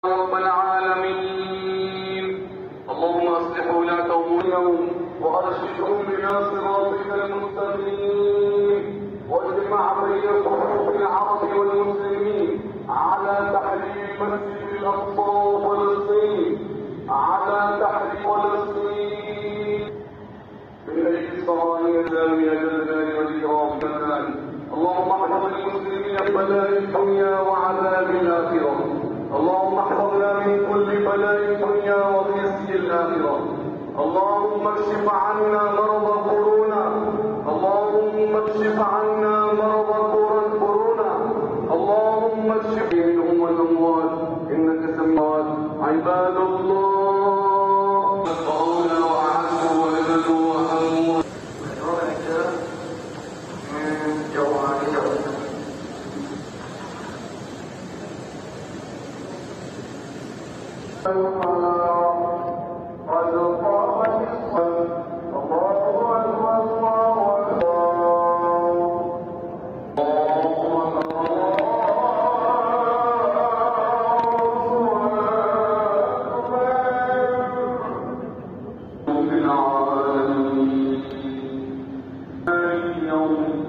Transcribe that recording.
رب العالمين. اللهم اصلح ولاة امورهم وارشدهم الى صراطك المستقيم، واجمع بين صفوف العرب والمسلمين على تحرير المسجد الاقصى وفلسطين، على تحرير فلسطين من اجل الصهاينه الاسلاميه جل والاكرام كذلك. اللهم احفظ المسلمين من بلاء الدنيا وعذاب الاخره. اللهم احفظنا من كل بلاء الدنيا وخزي الاخره. اللهم اكشف عنا مرض كورونا. اللهم اكشف عنا مرض كورونا. اللهم اكشف منهم والاموات انك سميع عباد الله. نفعونا واعزوا وجدوا واموا يوم